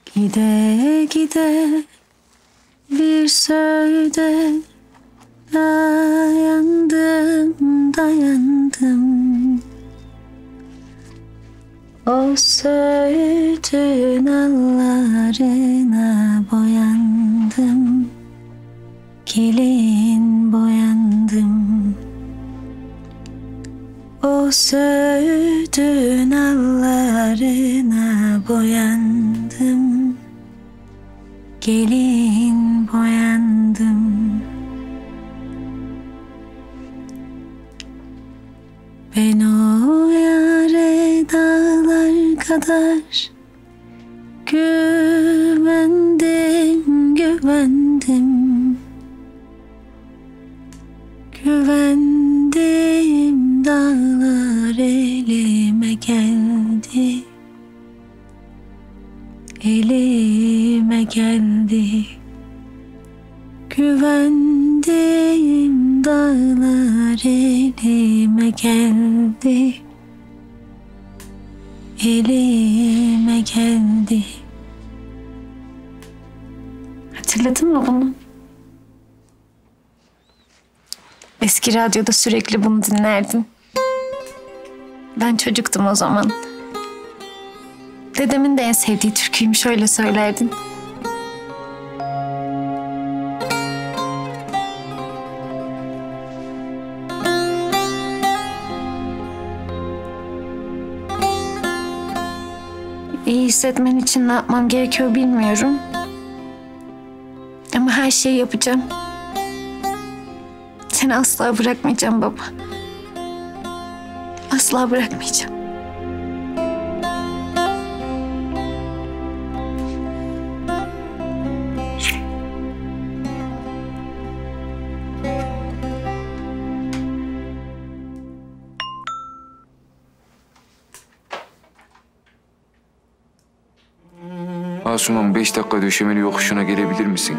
Gide gide bir söğüde dayandım dayandım. O söğüdün allarına boyandım, gelin boyandım. O söğüdün allarına boyandım, gelin boyandım. Ben o yâre dağlar kadar güvendim, güvendim. Güvendim, dağlar elime geldi, elime geldi. Güvendim, dağlar elime geldi, elime geldi. Hatırladın mı bunu? Eski radyoda sürekli bunu dinlerdim. Ben çocuktum o zaman. Dedemin de en sevdiği türküymüş, öyle söylerdin. İyi hissetmen için ne yapmam gerekiyor bilmiyorum. Ama her şeyi yapacağım. Seni asla bırakmayacağım baba. Asla bırakmayacağım. Asuman 5 dakika döşemeli yokuşuna gelebilir misin?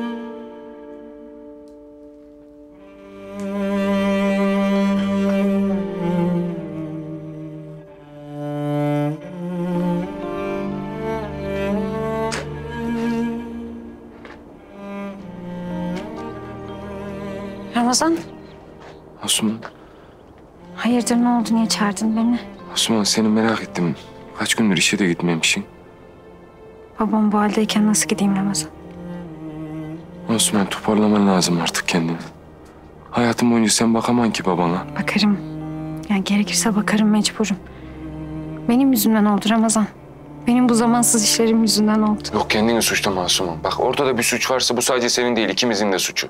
Ramazan, Asuman, hayırdır, ne oldu, niye çağırdın beni? Asuman seni merak ettim. Kaç gündür işe de gitmemişsin. Babam bu haldeyken nasıl gideyim Ramazan? Asuman toparlaman lazım artık kendini. Hayatım boyunca sen bakaman ki babana. Bakarım. Yani gerekirse bakarım, mecburum. Benim yüzümden oldu Ramazan. Benim bu zamansız işlerim yüzünden oldu. Yok, kendini suçlama Asuman. Bak ortada bir suç varsa bu sadece senin değil, ikimizin de suçu.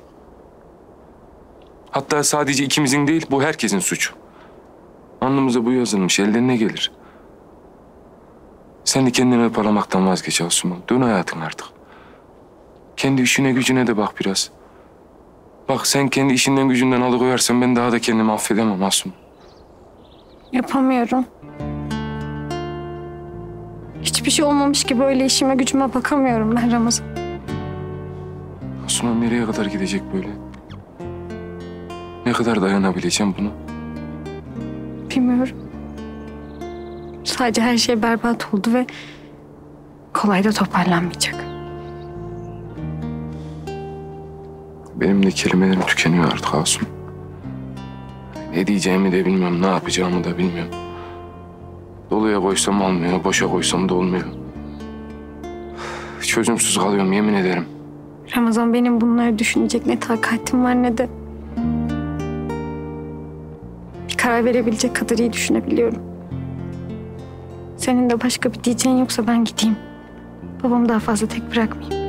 Hatta sadece ikimizin değil, bu herkesin suçu. Alnımıza bu yazılmış, elden ne gelir? Sen de kendini hırpalamaktan vazgeç Asuman. Dön hayatın artık. Kendi işine gücüne de bak biraz. Bak sen kendi işinden gücünden alıkoyarsan ben daha da kendimi affedemem Asuman. Yapamıyorum. Hiçbir şey olmamış gibi öyle işime gücüme bakamıyorum ben Ramazan. Asuman nereye kadar gidecek böyle? Ne kadar dayanabileceğim buna? Bilmiyorum. Sadece her şey berbat oldu ve kolay da toparlanmayacak. Benim de kelimelerim tükeniyor artık Asuman. Ne diyeceğimi de bilmiyorum, ne yapacağımı da bilmiyorum. Doluya koysam almıyor, boşa koysam da olmuyor. Çözümsüz kalıyorum, yemin ederim. Ramazan, benim bunları düşünecek ne takatim var ne de bir karar verebilecek kadar iyi düşünebiliyorum. Senin de başka bir diyeceğin yoksa ben gideyim. Babamı daha fazla tek bırakmayayım.